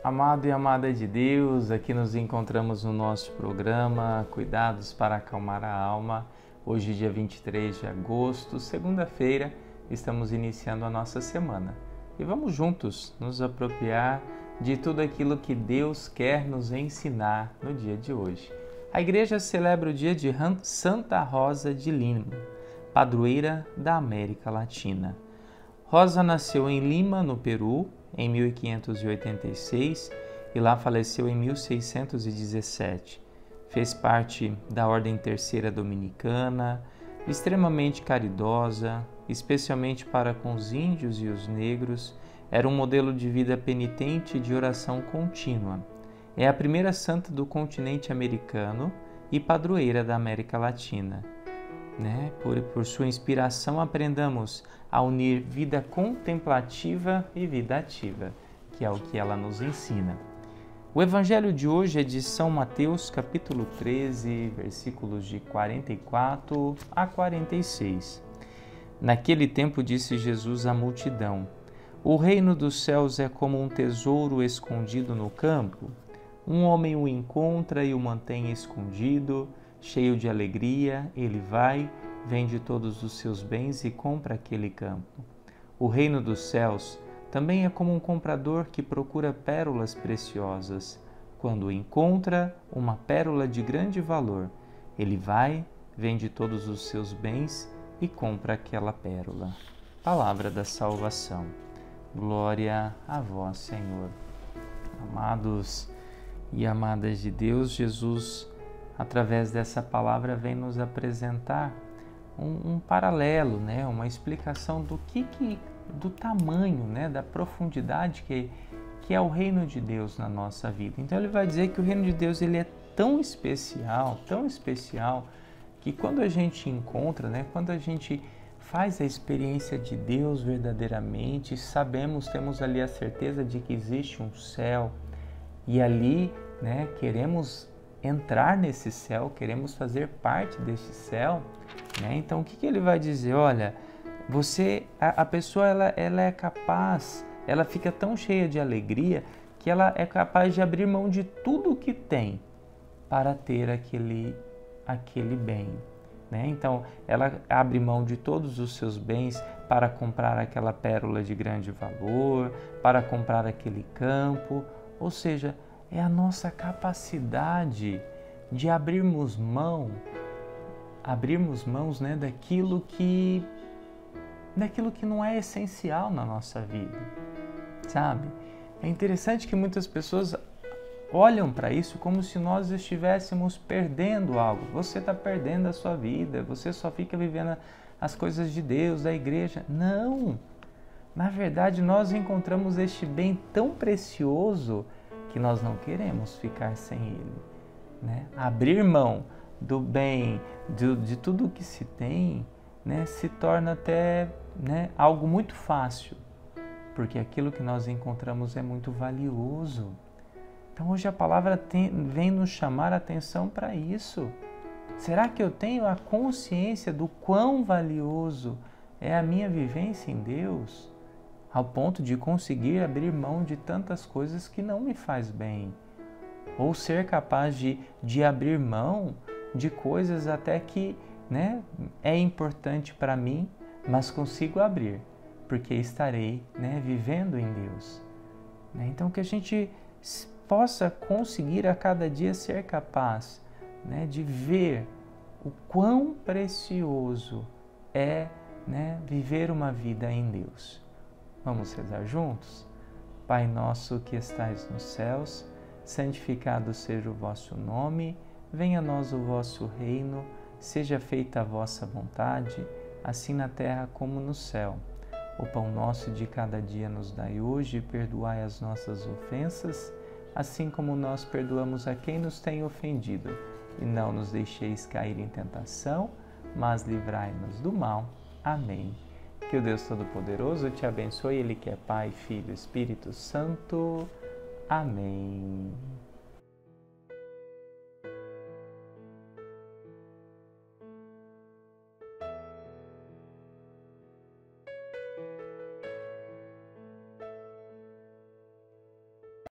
Amado e amada de Deus, aqui nos encontramos no nosso programa Cuidados para Acalmar a Alma. Hoje, dia 23 de agosto, segunda-feira, estamos iniciando a nossa semana. E vamos juntos nos apropriar de tudo aquilo que Deus quer nos ensinar no dia de hoje. A igreja celebra o dia de Santa Rosa de Lima, padroeira da América Latina. Rosa nasceu em Lima, no Peru, em 1586 e lá faleceu em 1617. Fez parte da Ordem Terceira Dominicana, extremamente caridosa, especialmente para com os índios e os negros. Era um modelo de vida penitente e de oração contínua. É a primeira santa do continente americano e padroeira da América Latina. Por sua inspiração, aprendamos a unir vida contemplativa e vida ativa, que é o que ela nos ensina. O evangelho de hoje é de São Mateus, capítulo 13, versículos de 44 a 46. Naquele tempo disse Jesus à multidão: O reino dos céus é como um tesouro escondido no campo. Um homem o encontra e o mantém escondido. Cheio de alegria, ele vai, vende todos os seus bens e compra aquele campo. O reino dos céus também é como um comprador que procura pérolas preciosas. Quando encontra uma pérola de grande valor, ele vai, vende todos os seus bens e compra aquela pérola. Palavra da salvação. Glória a vós, Senhor. Amados e amadas de Deus, Jesus, através dessa palavra, vem nos apresentar um paralelo, uma explicação do tamanho, da profundidade que é o reino de Deus na nossa vida. Então ele vai dizer que o reino de Deus ele é tão especial, que quando a gente encontra, quando a gente faz a experiência de Deus verdadeiramente, temos ali a certeza de que existe um céu e ali, queremos entrar nesse céu, queremos fazer parte desse céu, Então o que ele vai dizer? Olha, a pessoa ela é capaz, ela fica tão cheia de alegria que ela é capaz de abrir mão de tudo o que tem para ter aquele bem, Então ela abre mão de todos os seus bens para comprar aquela pérola de grande valor, para comprar aquele campo, ou seja, é a nossa capacidade de abrirmos mãos, daquilo que não é essencial na nossa vida, sabe? É interessante que muitas pessoas olham para isso como se nós estivéssemos perdendo algo. Você está perdendo a sua vida, você só fica vivendo as coisas de Deus, da igreja. Não! Na verdade, nós encontramos este bem tão precioso que nós não queremos ficar sem ele. Abrir mão do bem, de tudo que se tem, se torna até algo muito fácil, porque aquilo que nós encontramos é muito valioso. Então hoje a palavra vem nos chamar a atenção para isso. Será que eu tenho a consciência do quão valioso é a minha vivência em Deus, ao ponto de conseguir abrir mão de tantas coisas que não me faz bem? Ou ser capaz de abrir mão de coisas até que é importante para mim, mas consigo abrir, porque estarei vivendo em Deus. Então que a gente possa conseguir a cada dia ser capaz de ver o quão precioso é viver uma vida em Deus. Vamos rezar juntos? Pai nosso que estais nos céus, santificado seja o vosso nome, venha a nós o vosso reino, seja feita a vossa vontade, assim na terra como no céu. O pão nosso de cada dia nos dai hoje, e perdoai as nossas ofensas, assim como nós perdoamos a quem nos tem ofendido. E não nos deixeis cair em tentação, mas livrai-nos do mal. Amém. Que o Deus Todo-Poderoso te abençoe, Ele que é Pai, Filho e Espírito Santo. Amém.